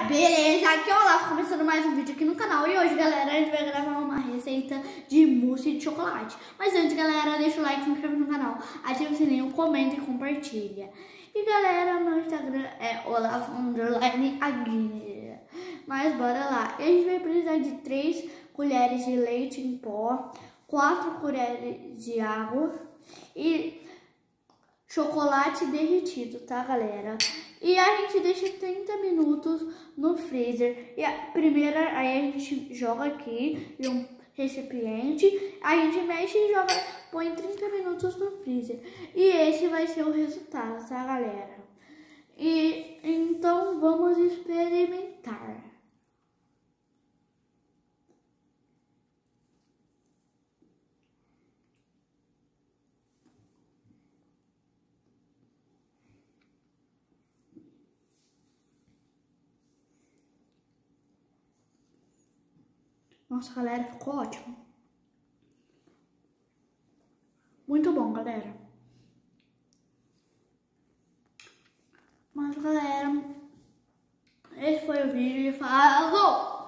beleza? Aqui é o Olaf, começando mais um vídeo aqui no canal. E hoje, galera, a gente vai gravar uma receita de mousse de chocolate. Mas antes, galera, deixa o like, se inscreve no canal, ativa o sininho, comenta e compartilha. E galera, meu Instagram é Olaf_Aguirre. Mas bora lá. E a gente vai precisar de 3 colheres de leite em pó, 4 colheres de água e chocolate derretido, tá, galera? E a gente deixa 30 minutos no freezer. E primeiro aí a gente joga aqui em um recipiente, a gente mexe e joga, põe 30 minutos no freezer. E esse vai ser o resultado, tá, galera? E então vamos experimentar. Nossa, galera, ficou ótimo. Muito bom, galera. Mas, galera, esse foi o vídeo e falou!